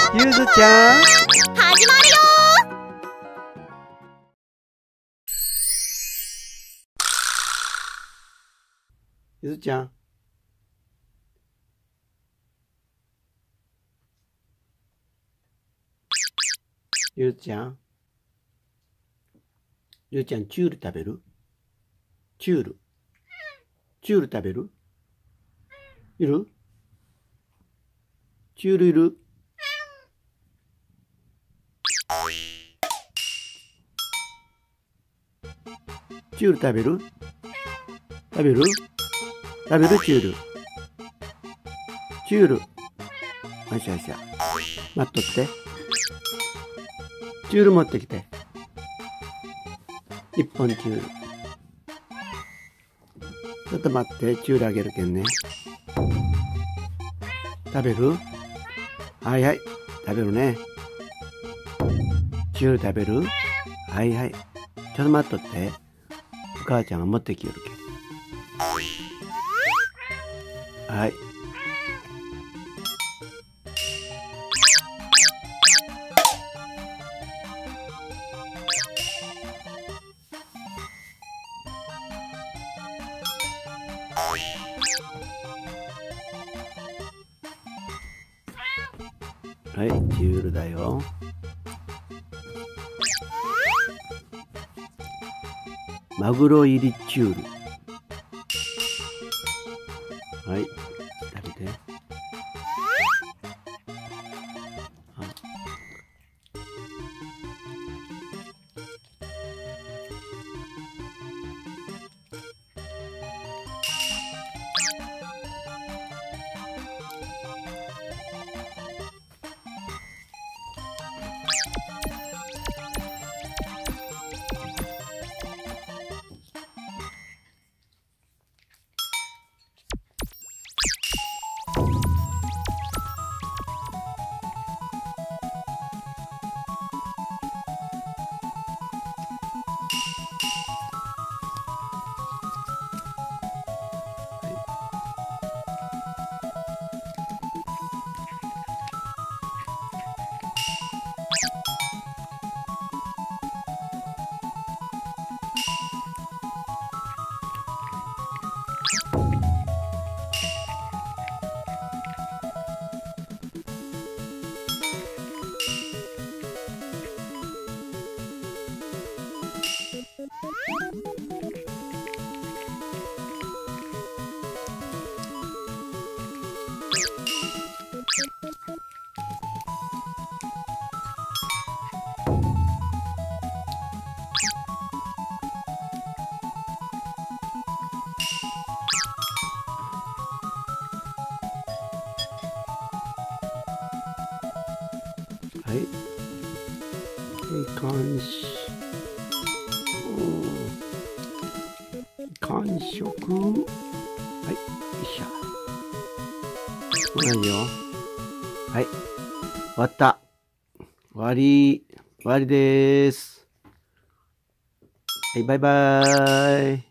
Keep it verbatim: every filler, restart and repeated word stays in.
ゆずちゃん、 始まるよ。 ゆずちゃん。ゆずちゃん。ゆずちゃん、チュール食べる？チュール。チュール食べる？いる？チュールいる？チュール食べる？食べる？食べる？チュール。チュール。よしよしよ。待っとって。チュール持ってきて。一本チュール。ちょっと待って、チュールあげるけんね。食べる？はいはい。食べるね。チュール食べる？はいはい。ちょっと待っとって。お母ちゃんが持ってきよるけん。はい。はい、チュールだよ。マグロ入りチュール。はい、食べて。はい。完食。完食。はい。よいしょ。同じよ。はい。終わった。終わり。終わりです。はい、バイバーイ。